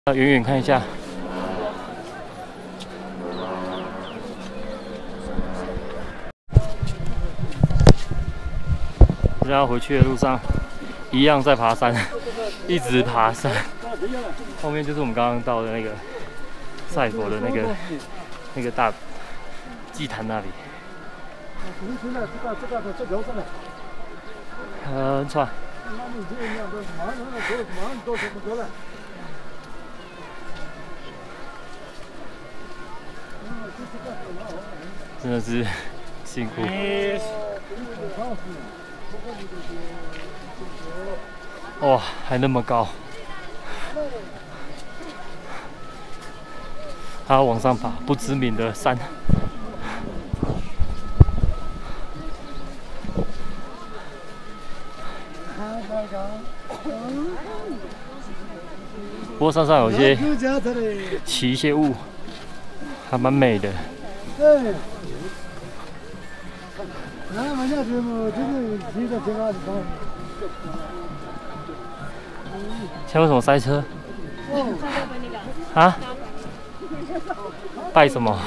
远远看一下，现在要回去的路上，一样在爬山，一直爬山。后面就是我们刚刚到的那个赛佛的那个大祭坛那里。很喘。 真的是辛苦。哇，还那么高，还要往上爬，不知名的山。不过山上有些起一些雾，还蛮美的。现在为什么塞车？啊？拜什么？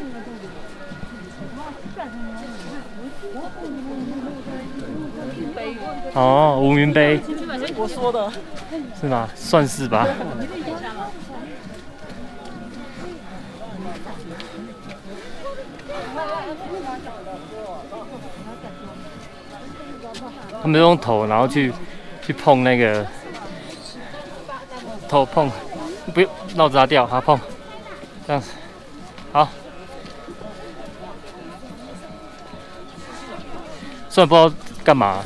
哦，无名碑。我说的。是吗？算是吧。他们用头，然后去碰那个头碰，不用绕着它掉，它碰，这样子，好。虽然不知道干嘛。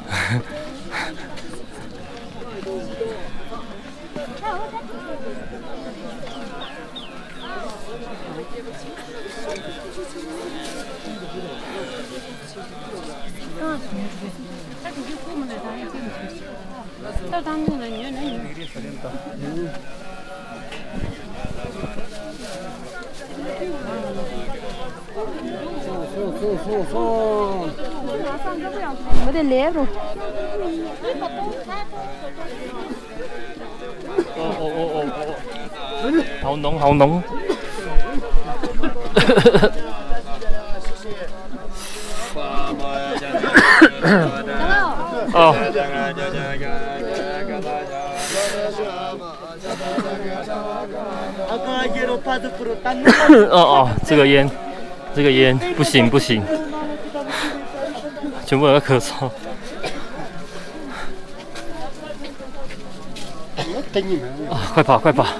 有点烈不？ 好浓，好浓。哦。哦，这个烟不行不行，全部人在咳嗽。啊，快跑快跑！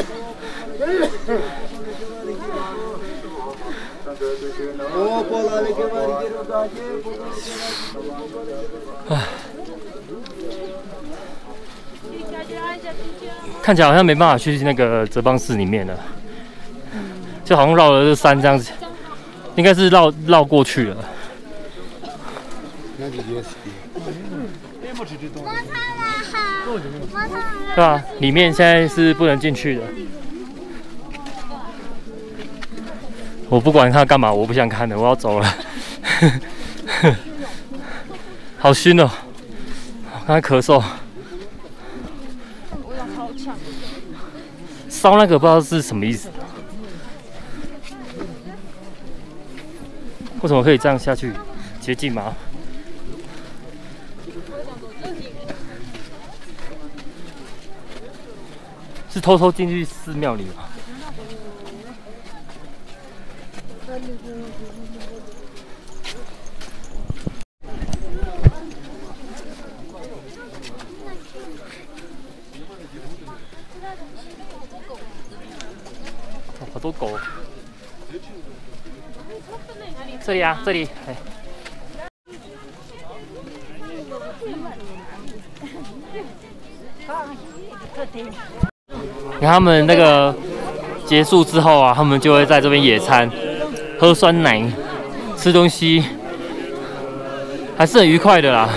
看起来好像没办法去那个泽邦寺里面了，就好像绕了这山这样子，应该是绕过去了。对啊，里面现在是不能进去的。我不管他干嘛，我不想看了，我要走了。好熏哦！刚才咳嗽。烧那个不知道是什么意思，为什么可以这样下去？捷径吗？是偷偷进去寺庙里吗？好多狗。这里啊，这里，哎。你看他们那个结束之后啊，他们就会在这边野餐，喝酸奶，吃东西，还是很愉快的啦。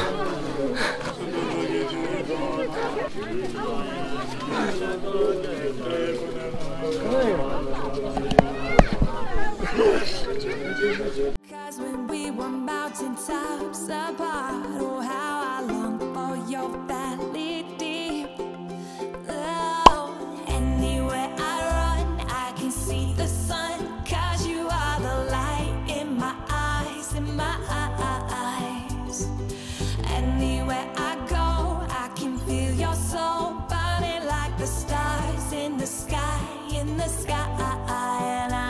Anywhere I go, I can feel your soul burning like the stars in the sky, in the sky. And